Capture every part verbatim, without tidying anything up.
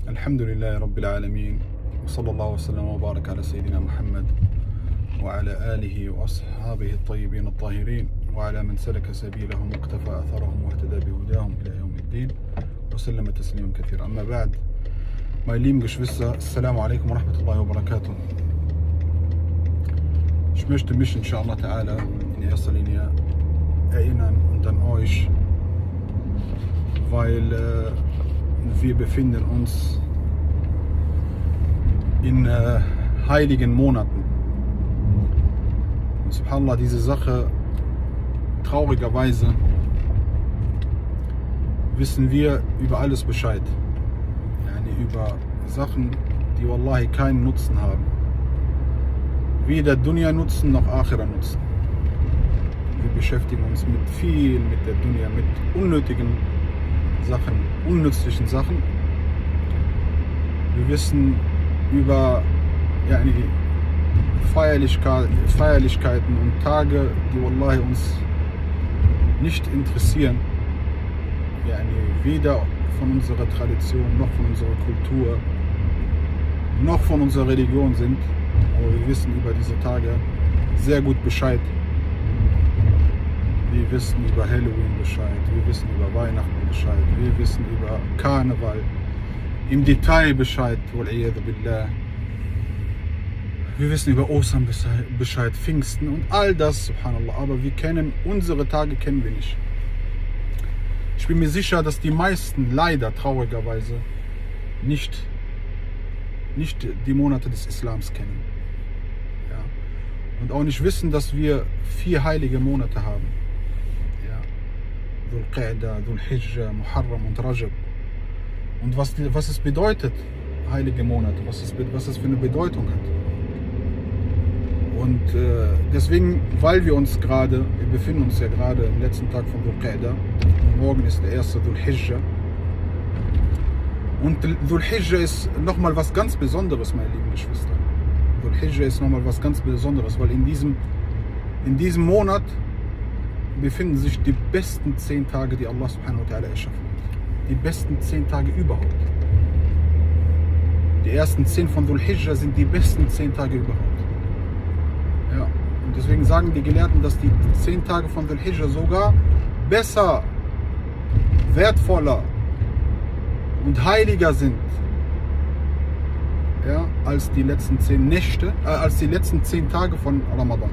الحمد لله رب العالمين وصلى الله وسلم وبارك على سيدنا محمد وعلى آله وأصحابه الطيبين الطاهرين وعلى من سلك سبيلهم واقتفى أثرهم واهتدى بهداهم إلى يوم الدين وسلم تسليما كثيرا. أما بعد, meine lieben Geschwister, Assalamu alaikum wa rahmatullahi wa barakatuh. Ich möchte mich inshallah ta'ala in erster Linie erinnern und an euch, weil äh, wir befinden uns in äh, heiligen Monaten. Und subhanallah, diese Sache, traurigerweise wissen wir über alles Bescheid. Yani über Sachen, die wallahi keinen Nutzen haben. Weder Dunya Nutzen noch Akhira Nutzen. Wir beschäftigen uns mit viel mit der Dunya, mit unnötigen Sachen, unnützlichen Sachen. Wir wissen über yani, Feierlichkeit, Feierlichkeiten und Tage, die wallahi uns nicht interessieren. Yani, weder von unserer Tradition, noch von unserer Kultur, noch von unserer Religion sind. Aber wir wissen über diese Tage sehr gut Bescheid. Wir wissen über Halloween Bescheid, wir wissen über Weihnachten Bescheid, wir wissen über Karneval im Detail Bescheid, billah. Wir wissen über Ostern Bescheid, Pfingsten und all das, subhanallah. Aber wir kennen, unsere Tage kennen wir nicht. Ich bin mir sicher, dass die meisten leider traurigerweise nicht, nicht die Monate des Islams kennen. Ja. Und auch nicht wissen, dass wir vier heilige Monate haben. Dhul Qa'da, Dhul Hijjah, Muharram und Rajab. Und was, die, was es bedeutet, heilige Monate, was es, was es für eine Bedeutung hat. Und äh, deswegen, weil wir uns gerade, wir befinden uns ja gerade im letzten Tag von Dhul Qa'da, morgen ist der erste Dhul Hijjah. Und Dhul Hijjah ist nochmal was ganz Besonderes, meine lieben Geschwister. Dhul Hijjah ist nochmal was ganz Besonderes, weil in diesem, in diesem Monat befinden sich die besten zehn Tage, die Allah subhanahu wa ta'ala erschaffen hat. Die besten zehn Tage überhaupt. Die ersten zehn von Dhul Hijjah sind die besten zehn Tage überhaupt. Ja. Und deswegen sagen die Gelehrten, dass die zehn Tage von Dhul Hijjah sogar besser, wertvoller und heiliger sind, ja, als die letzten zehn Nächte, äh, als die letzten zehn Tage von Ramadan.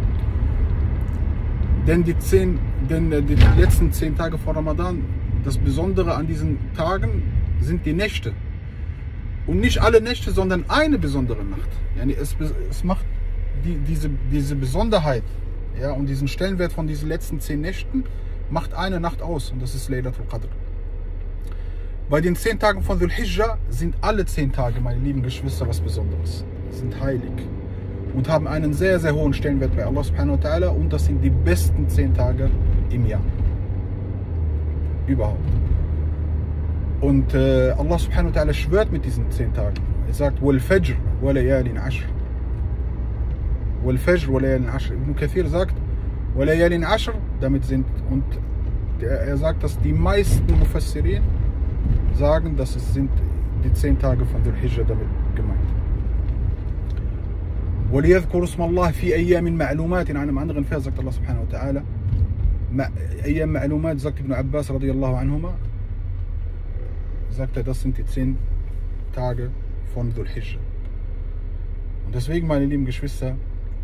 Denn die, zehn, denn die letzten zehn Tage vor Ramadan, das Besondere an diesen Tagen sind die Nächte. Und nicht alle Nächte, sondern eine besondere Nacht. Yani es, es macht die, diese, diese Besonderheit, ja, und diesen Stellenwert von diesen letzten zehn Nächten macht eine Nacht aus. Und das ist Laylatul Qadr. Bei den zehn Tagen von Dhul Hijjah sind alle zehn Tage, meine lieben Geschwister, was Besonderes. Sind heilig. Und haben einen sehr, sehr hohen Stellenwert bei Allah subhanahu wa ta'ala, und das sind die besten zehn Tage im Jahr. Überhaupt. Und äh, Allah subhanahu wa ta'ala schwört mit diesen zehn Tagen. Er sagt, Wal Fajr wa layalin ashr. Wal Fajr wa layalin ashr. Ibn Kathir sagt, wa layalin ashr, damit sind, und der, er sagt, dass die meisten Mufassirin sagen, dass es sind die zehn Tage von Dhul Hijjah damit gemeint. وَلِيَذْكُرُ اسْمَ اللَّهِ فِي أَيَّامٍ مَعْلُومَاتٍ. In einem anderen Vers sagt Allah subhanahu wa ta'ala, أَيَّامٍ مَعْلُومَات, sagt Ibn Abbas radiyallahu anhuma, sagt er, das sind die zehn Tage von Dhul Hijjah. Und deswegen, meine lieben Geschwister,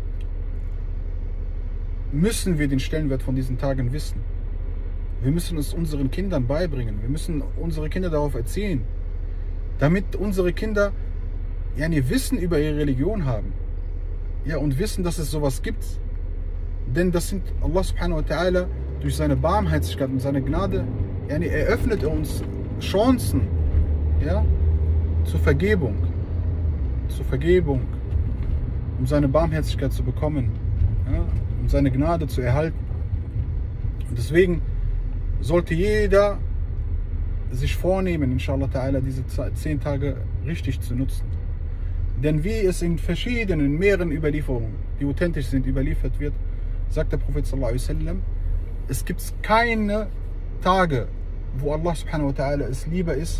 müssen wir den Stellenwert von diesen Tagen wissen. Wir müssen es unseren Kindern beibringen. Wir müssen unsere Kinder darauf erziehen, damit unsere Kinder ja nie Wissen über ihre Religion haben. Ja, und wissen, dass es sowas gibt. Denn das sind Allah subhanahu wa ta'ala durch seine Barmherzigkeit und seine Gnade, ja, eröffnet er uns Chancen, ja, zur Vergebung. Zur Vergebung, um seine Barmherzigkeit zu bekommen, ja, um seine Gnade zu erhalten. Und deswegen sollte jeder sich vornehmen, inshallah ta'ala, diese zehn Tage richtig zu nutzen. Denn wie es in verschiedenen, mehreren Überlieferungen, die authentisch sind, überliefert wird, sagt der Prophet sallallahu alaihi wasallam, es gibt keine Tage, wo Allah subhanahu wa ta'ala es lieber ist,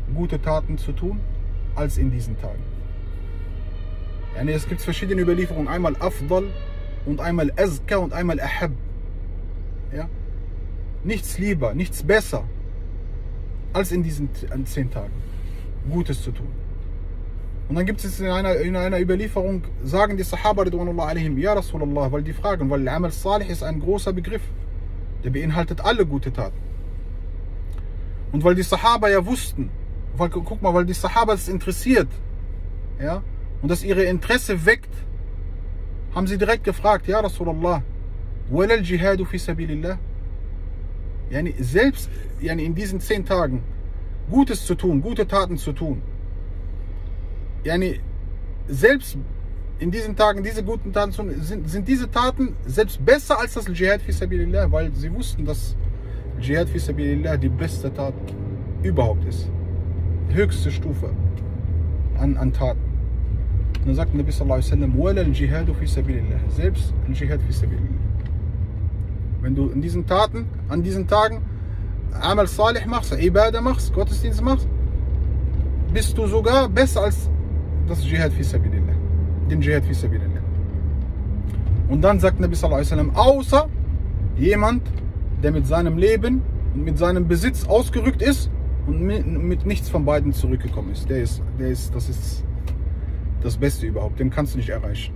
gute Taten zu tun, als in diesen Tagen. Yani es gibt verschiedene Überlieferungen, einmal Afdal und einmal Azka und einmal Ahab. Ja? Nichts lieber, nichts besser, als in diesen zehn Tagen Gutes zu tun. Und dann gibt es in einer, in einer Überlieferung, sagen die Sahaba, Ridwanullah alaihim, ja Rasulallah, weil die fragen, weil Amal Salih ist ein großer Begriff, der beinhaltet alle gute Taten. Und weil die Sahaba ja wussten, weil, guck mal, weil die Sahaba es interessiert, ja, und das ihre Interesse weckt, haben sie direkt gefragt, ja Rasulallah, wala al-Jihadu fi sabilillah? Yani selbst yani in diesen zehn Tagen Gutes zu tun, gute Taten zu tun, yani selbst in diesen Tagen diese guten Taten zu tun, sind, sind diese Taten selbst besser als das Jihad fi sabilillah, weil sie wussten, dass Jihad fi sabilillah die beste Tat überhaupt ist. Die höchste Stufe an, an Taten. Und dann sagt Nabi sallallahu alaihi wasallam, wala al-Jihadu fi sabilillah, selbst al-Jihad fi sabilillah. Wenn du in diesen Taten, an diesen Tagen Amal Salih machst, Ibadah machst, Gottesdienst machst, bist du sogar besser als das Jihad fi sabilillah, den Jihad fi sabilillah. Und dann sagt Nabi sallallahu alaihi wasallam, außer jemand, der mit seinem Leben und mit seinem Besitz ausgerückt ist und mit, mit nichts von beiden zurückgekommen ist. Der ist, der ist, das ist das Beste überhaupt, den kannst du nicht erreichen.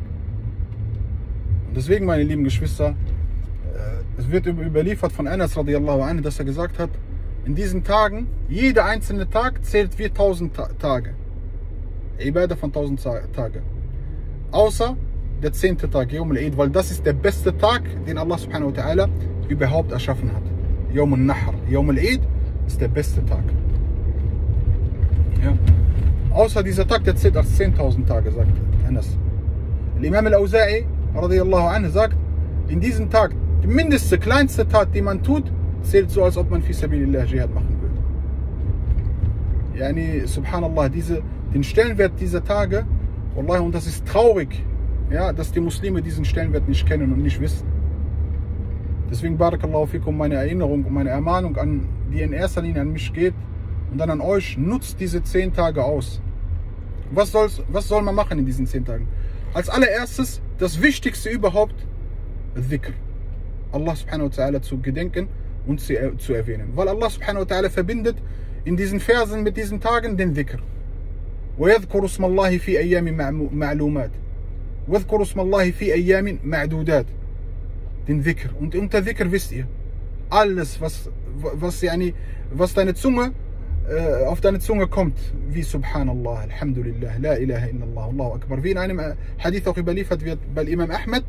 Und deswegen, meine lieben Geschwister, es wird überliefert von Anas radiallahu anhu, dass er gesagt hat, in diesen Tagen, jeder einzelne Tag zählt wie tausend Tage. Ibadah von tausend Tage. Außer der zehnte Tag, Yawm al-Eid, weil das ist der beste Tag, den Allah subhanahu wa ta'ala überhaupt erschaffen hat. Yawm al-Nahr. Yawm al-Eid ist der beste Tag. Ja. Außer dieser Tag, der zählt als zehntausend Tage, sagt Anas. Imam al-Auza'i radiallahu anhu sagt, in diesem Tag, die mindeste, kleinste Tat, die man tut, zählt so, als ob man fi sabilillah Jihad machen würde. Yani, subhanallah, diese, den Stellenwert dieser Tage, wallahi, und das ist traurig, ja, dass die Muslime diesen Stellenwert nicht kennen und nicht wissen. Deswegen, barakallahu fikum, meine Erinnerung und meine Ermahnung, an, die in erster Linie an mich geht und dann an euch, nutzt diese zehn Tage aus. Was, soll's, was soll man machen in diesen zehn Tagen? Als allererstes, das Wichtigste überhaupt, Dhikr. Allah subhanahu wa ta'ala zu gedenken und zu, zu erwähnen. Weil Allah subhanahu wa ta'ala verbindet in diesen Versen mit diesen Tagen den Dhikr. وَيَذْكُرُ اسْمَ اللَّهِ فِي أَيَّامٍ مَعْلُومَاتٍ وَيَذْكُرُ اسْمَ اللَّهِ فِي أَيَّامٍ مَعْدُودَاتٍ. Den Dhikr. Und unter Dhikr wisst ihr, alles, was, was, yani, was deine Zunge, äh, auf deine Zunge kommt, wie Subhanallah, Alhamdulillah, La ilaha illallah, Allahu Akbar. Wie in einem Hadith auch überliefert wird bei Imam Ahmed,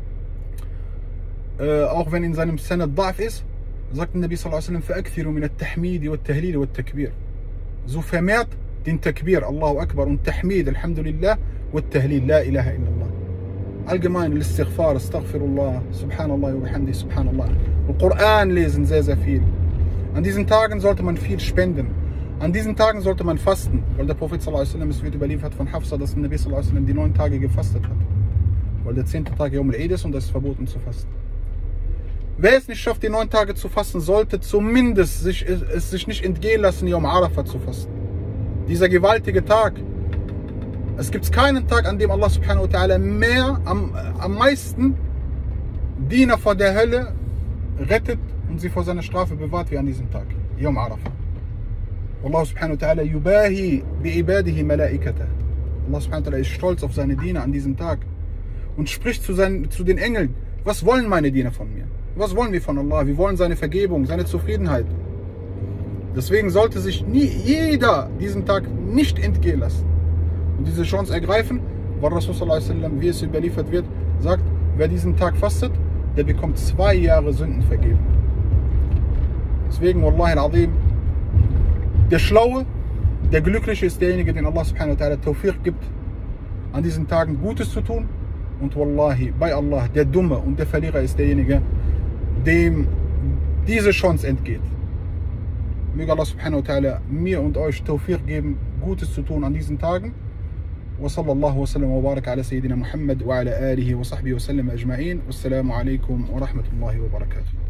Äh, auch wenn in seinem Sanad Da'f ist, sagt der Nabi sallallahu alaihi wasallam, فَأَكْثِرُ مِنَ التَّحْمِيدِ وَالتَّهْلِيلِ وَالتَّكْبِيرِ. So vermehrt den Takbir, Allahu Akbar, und Tahmid, Alhamdulillah, und Tahlil, La ilaha illallah. Allgemein, Istighfar, Astaghfirullah, Subhanallah, wa bihamdi, Subhanallah. Und Koran lesen sehr, sehr viel. An diesen Tagen sollte man viel spenden. An diesen Tagen sollte man fasten, weil der Prophet sallallahu alaihi wasallam, es wird überliefert von Hafsa, dass der Nabi sallallahu alaihi wasallam die neun Tage gefastet hat. Weil der zehnte Tag Yawm al-Eid ist und das ist verboten zu fasten. Wer es nicht schafft, die neun Tage zu fasten, sollte zumindest sich, es sich nicht entgehen lassen, Yawm Arafah zu fasten. Dieser gewaltige Tag. Es gibt keinen Tag, an dem Allah subhanahu wa ta'ala mehr, am, am meisten Diener vor der Hölle rettet und sie vor seiner Strafe bewahrt wie an diesem Tag. Yawm Arafah. Allah subhanahu wa ta'ala yubahi bi'ibadihi malaikata. Allah subhanahu wa ta'ala ist stolz auf seine Diener an diesem Tag und spricht zu, seinen, zu den Engeln, was wollen meine Diener von mir? Was wollen wir von Allah? Wir wollen seine Vergebung, seine Zufriedenheit. Deswegen sollte sich nie jeder diesen Tag nicht entgehen lassen und diese Chance ergreifen, weil Rasul sallallahu alaihi wasallam, wie es überliefert wird, sagt, wer diesen Tag fastet, der bekommt zwei Jahre Sünden vergeben. Deswegen, Wallahi al-Azim, der Schlaue, der Glückliche ist derjenige, den Allah subhanahu wa ta'ala Tawfiq gibt, an diesen Tagen Gutes zu tun. Und Wallahi, bei Allah, der Dumme und der Verlierer ist derjenige, dem diese Chance entgeht. Möge Allah subhanahu wa ta'ala mir und euch Tawfiq geben, Gutes zu tun an diesen Tagen. Wa sallallahu wa sallam wa baraka ala Sayyidina Muhammad wa ala alihi wa sahbihi wa sallam ajma'in. Wassalamu alaikum wa rahmatullahi wa barakatuh.